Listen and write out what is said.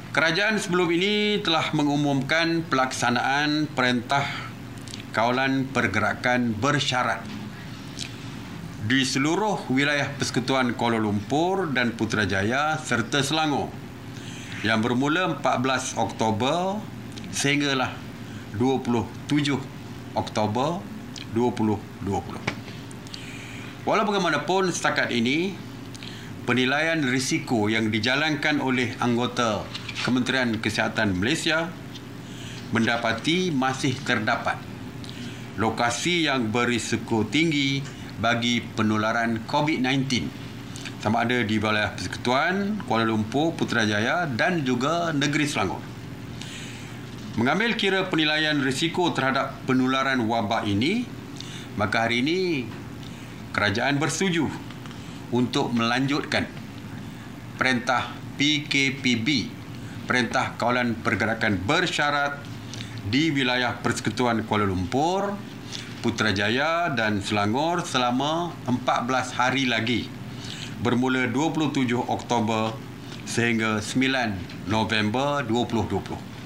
Kerajaan sebelum ini telah mengumumkan pelaksanaan Perintah Kawalan Pergerakan Bersyarat di seluruh wilayah Persekutuan Kuala Lumpur dan Putrajaya serta Selangor yang bermula 14 Oktober sehinggalah 27 Oktober 2020. Walau bagaimanapun, setakat ini penilaian risiko yang dijalankan oleh anggota Kementerian Kesihatan Malaysia mendapati masih terdapat lokasi yang berisiko tinggi bagi penularan COVID-19 sama ada di wilayah Persekutuan Kuala Lumpur, Putrajaya dan juga negeri Selangor. Mengambil kira penilaian risiko terhadap penularan wabak ini, maka hari ini kerajaan bersetuju untuk melanjutkan Perintah PKPB, Perintah Kawalan Pergerakan Bersyarat di wilayah Persekutuan Kuala Lumpur, Putrajaya dan Selangor selama 14 hari lagi bermula 27 Oktober sehingga 9 November 2020.